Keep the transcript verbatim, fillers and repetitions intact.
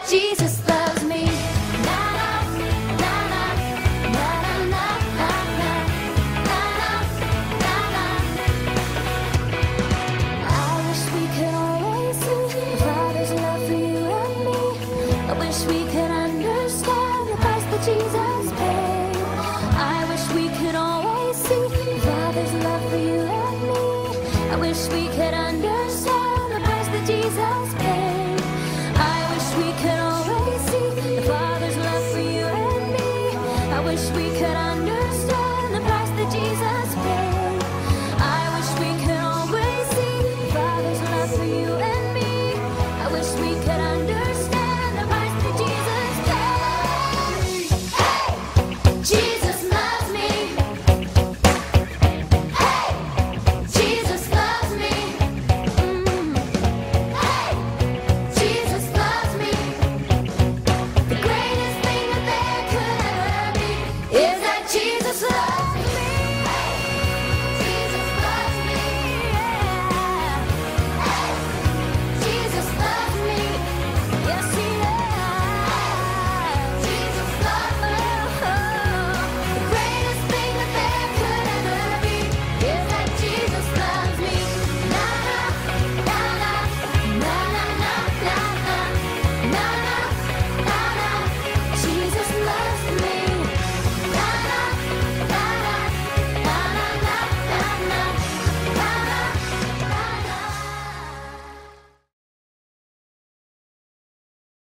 Jesus loves me. Na na na na na na na na na na na na. I wish we could always see the Father's love for you and me. I wish we could understand the price that Jesus paid. I wish we could always see the Father's love for you and me. I wish we could understand the price that Jesus paid.